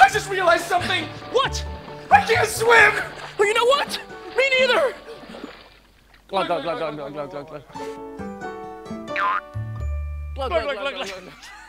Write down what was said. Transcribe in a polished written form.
I just realized something. What? I can't swim. Well, you know what? Me neither. Glug, glug, glug, glug, glug, glug, glug, glug. Glug, glug, glug, glug, glug.